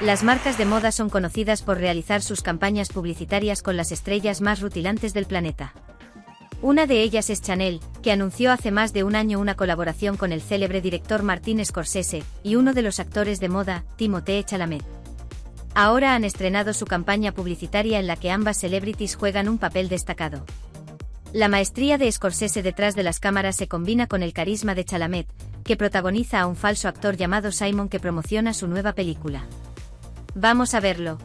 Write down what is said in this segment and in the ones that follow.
Las marcas de moda son conocidas por realizar sus campañas publicitarias con las estrellas más rutilantes del planeta. Una de ellas es Chanel, que anunció hace más de un año una colaboración con el célebre director Martin Scorsese y uno de los actores de moda, Timothée Chalamet. Ahora han estrenado su campaña publicitaria en la que ambas celebrities juegan un papel destacado. La maestría de Scorsese detrás de las cámaras se combina con el carisma de Chalamet, que protagoniza a un falso actor llamado Simon que promociona su nueva película. Vamos a verlo.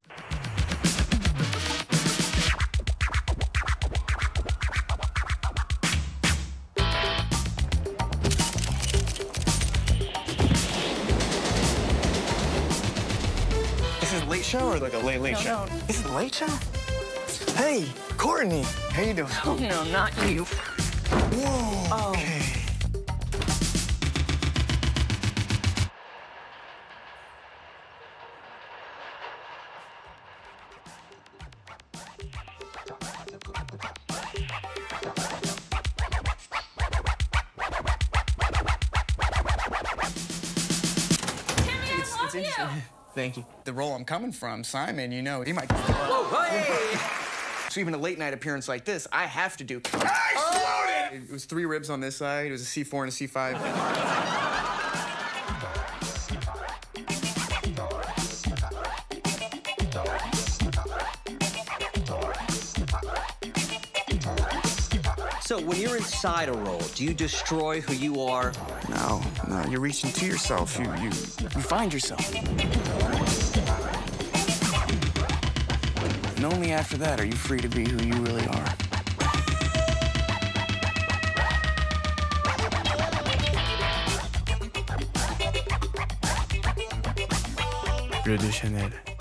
This is Late Show or like a late show? No. This is the Late Show? Hey, Courtney. How you doing? Oh, no, not you. Whoa. Oh. Okay. It's interesting. Thank you. The role I'm coming from, Simon, you know, he might... Whoa, hey! So even a late night appearance like this, I have to do... I exploded! It was 3 ribs on this side, it was a C4 and a C5. So when you're inside a role, do you destroy who you are? No, you're reaching to yourself. You find yourself. And only after that are you free to be who you really are. Bleu de Chanel.